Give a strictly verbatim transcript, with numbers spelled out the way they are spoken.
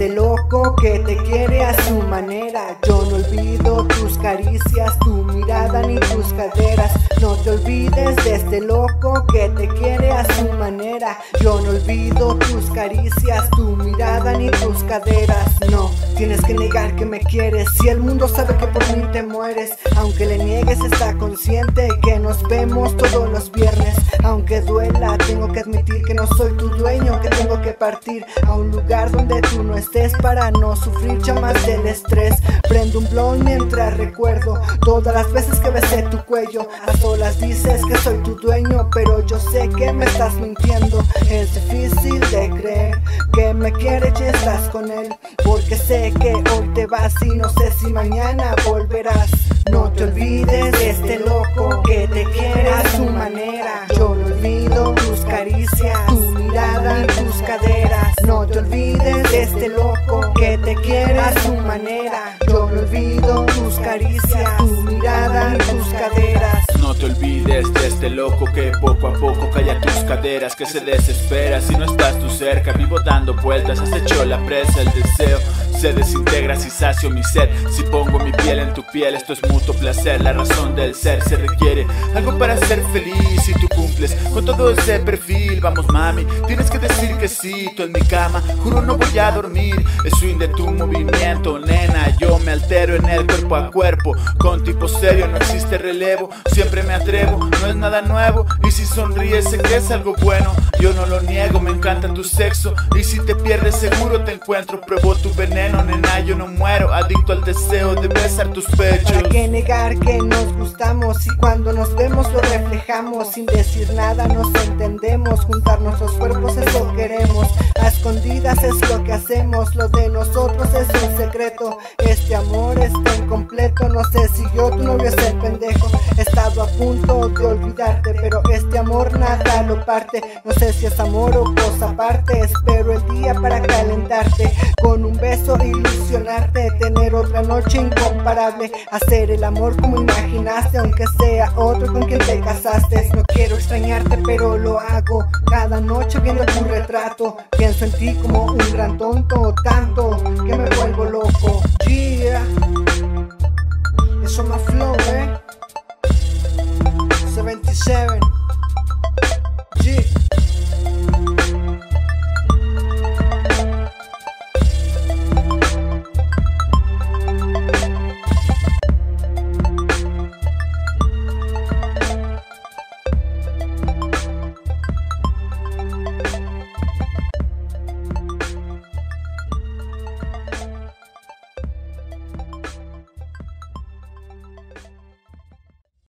este loco que te quiere a su manera. Yo no olvido tus caricias, tu mirada ni tus caderas. No te olvides de este loco que te quiere a su manera. Yo no olvido tus caricias, tu mirada ni tus caderas. No, tienes que negar que me quieres. Si el mundo sabe que por mí te mueres, aunque le niegues está consciente que nos vemos todos los viernes. Aunque duela, tengo que admitir que no soy tu dueño, que tengo que partir a un lugar donde tú no estés para no sufrir ya más del estrés. Prendo un blunt mientras recuerdo todas las veces que besé tu cuello. A solas dices que soy tu dueño, pero yo sé que me estás mintiendo. Es difícil de creer que me quieres y estás con él, porque sé que hoy te vas y no sé si mañana volverás. No te olvides de este loco que te quiere a su manera. Yo no olvido tus caricias, tu mirada y tus caderas. No te olvides de este loco que te quiere a su manera. Yo no olvido tus caricias, tu mirada y tus caderas. No te olvides de este loco que poco a poco calla tus caderas, que se desespera si no estás tú cerca. Vivo dando vueltas, has hecho la presa, el deseo se desintegra si sacio mi sed. Si pongo mi piel en tu piel, esto es mutuo placer. La razón del ser se requiere algo para ser feliz y tú cumples con todo ese perfil. Vamos mami, tienes que decir que sí. Tú en mi cama, juro no voy a dormir. Es swing de tu movimiento, nena. Yo me altero en el cuerpo a cuerpo. Con tipo serio no existe relevo. Siempre me atrevo, no es nada nuevo. Y si sonríes sé que es algo bueno. Yo no lo niego, me encanta tu sexo. Y si te pierdes seguro te encuentro. Pruebo tu veneno, nena, yo no muero. Adicto al deseo de besar tus pechos. ¿Para qué negar que nos gustamos? Y cuando nos vemos lo reflejamos. Sin decir nada nos entendemos. Juntarnos los cuerpos eso queremos. A escondidas es lo que hacemos. Lo de nosotros es un secreto. Este amor está incompleto. No sé si yo tu novio es el pendejo. He estado a punto de olvidarte, pero este amor nada lo parte. No sé si es amor o cosa aparte. Espero el día para calentarte, con un beso ilusionarte, tener otra noche incomparable, hacer el amor como imaginaste, aunque sea otro con quien te casaste. No quiero extrañarte pero lo hago cada noche viendo tu retrato. Pienso en ti como un gran tonto, tanto que me vuelvo loco. Yeah, eso más flow, eh. setenta y siete